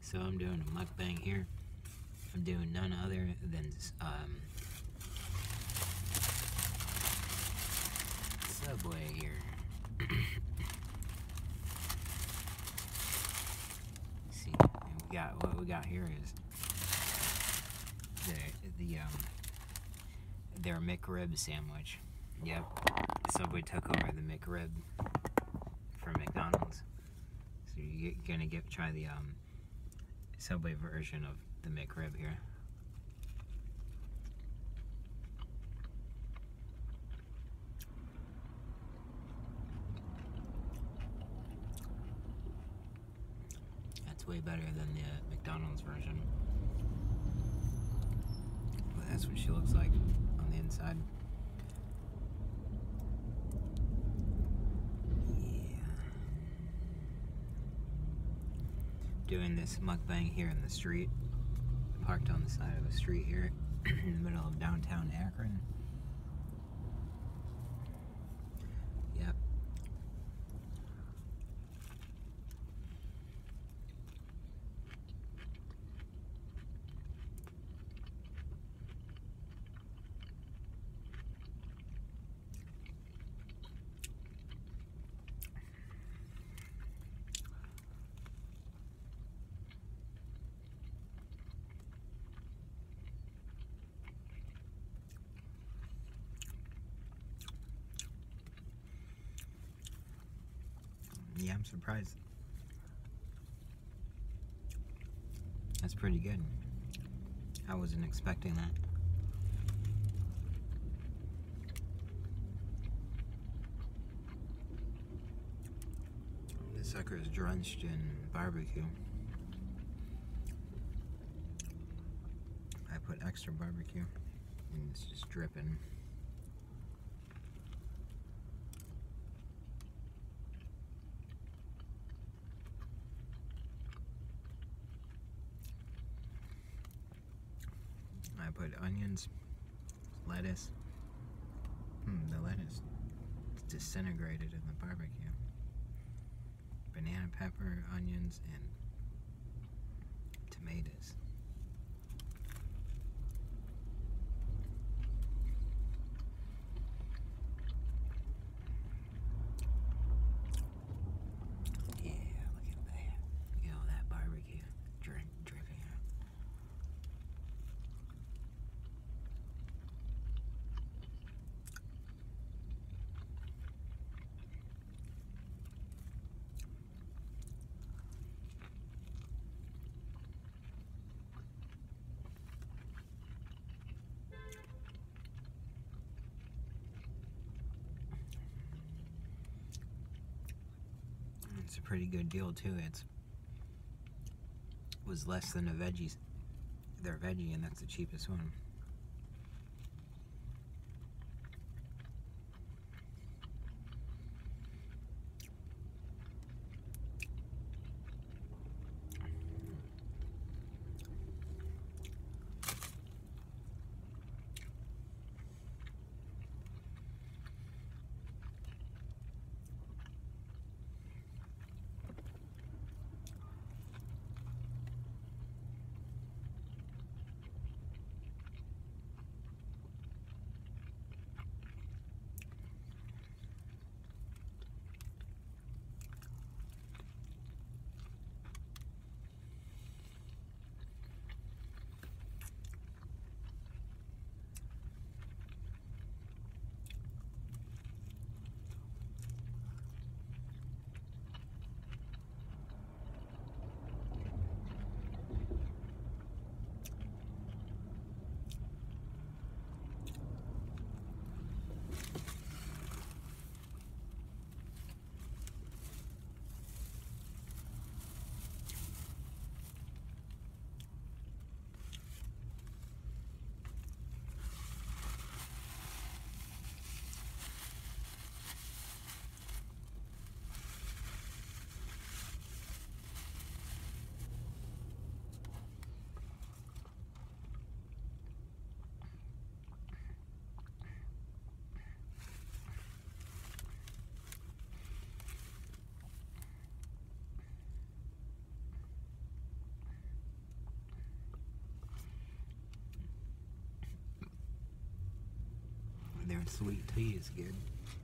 So I'm doing a mukbang here. I'm doing none other than Subway here. See, and what we got here is their McRib sandwich. Yep, Subway took over the McRib from McDonald's. So you're gonna try the Subway version of the McRib here. That's way better than the McDonald's version. But that's what she looks like on the inside. Doing this mukbang here in the street. Parked on the side of a street here in the middle of downtown Akron. Yep. Yeah, I'm surprised. That's pretty good. I wasn't expecting that. This sucker is drenched in barbecue. I put extra barbecue and it's just dripping. I put onions, lettuce. The lettuce disintegrated in the barbecue. Banana pepper, onions, and tomatoes. Yeah, look at that. Look at all that barbecue dripping out. It's a pretty good deal too. It was less than their veggie, and that's the cheapest one. sweet tea is good.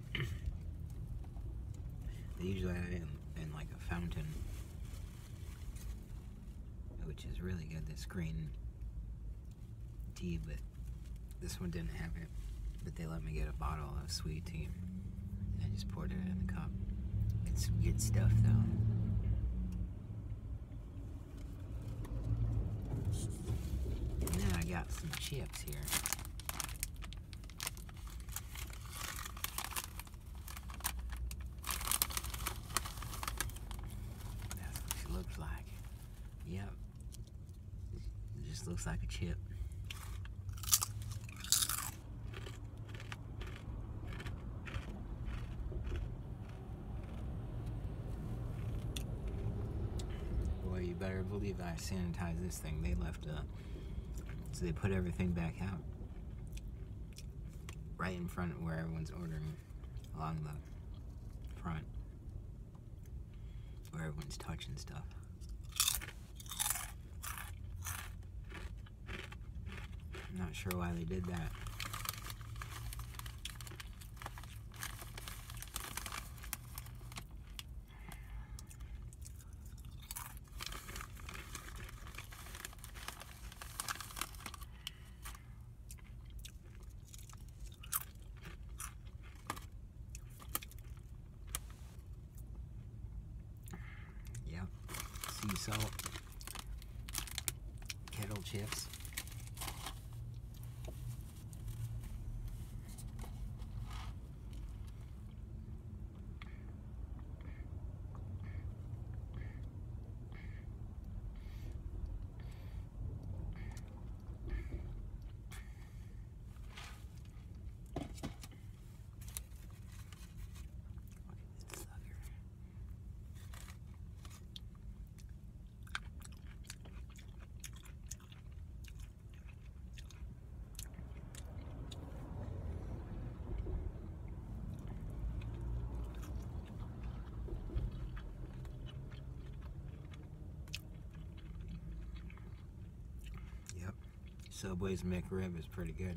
They usually have it in like a fountain, which is really good, this green tea, but this one didn't have it. But they let me get a bottle of sweet tea. I just poured it in the cup. It's some good stuff though. And then I got some chips here. That's what she looks like. Yep. It just looks like a chip. Boy, you better believe I sanitized this thing. They left so they put everything back out right in front of where everyone's ordering, along the front where everyone's touching stuff. I'm not sure why they did that. Yep, sea salt, kettle chips. Yep, Subway's McRib is pretty good.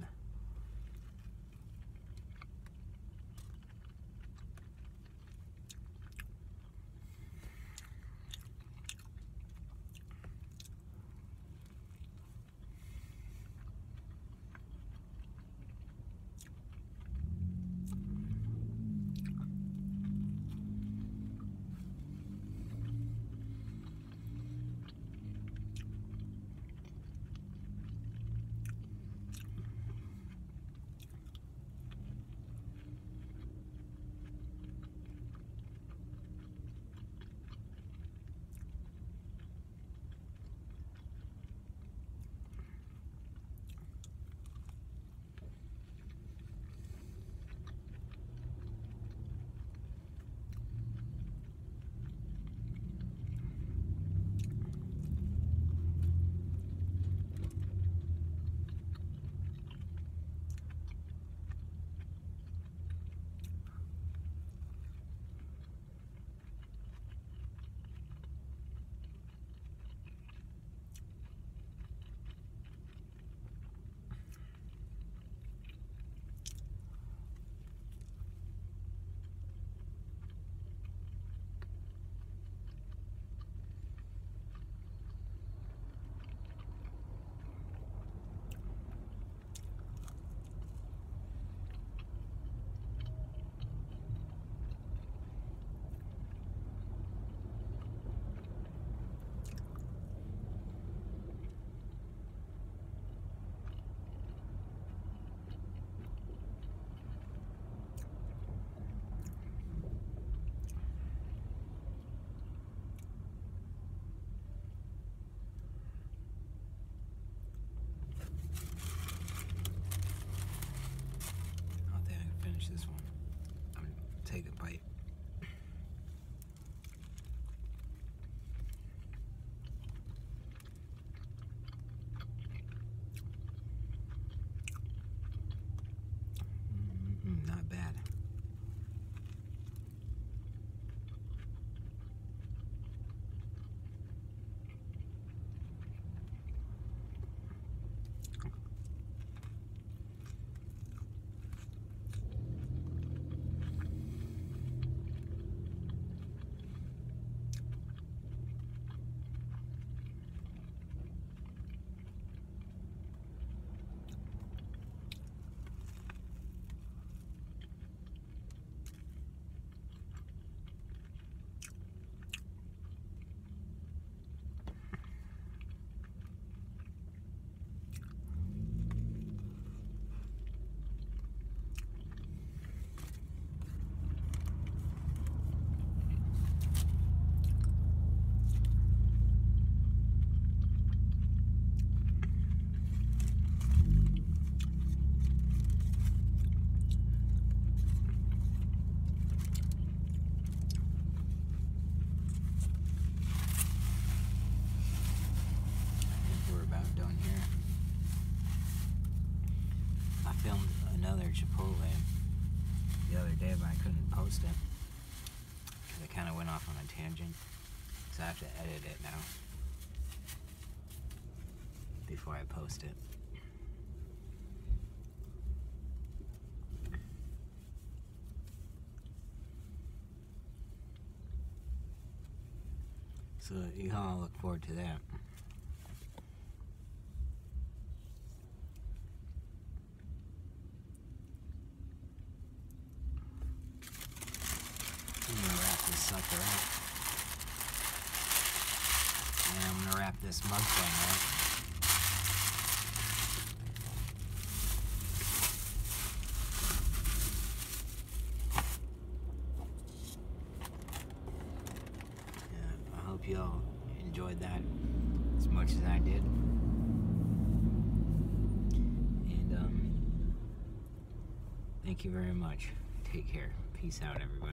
filmed another Chipotle the other day, but I couldn't post it because I kind of went off on a tangent. So I have to edit it now before I post it. So you can all look forward to that. I'm gonna wrap this sucker up. And I'm gonna wrap this mukbang up. Yeah, I hope you all enjoyed that as much as I did. And thank you very much. Take care. Peace out, everybody.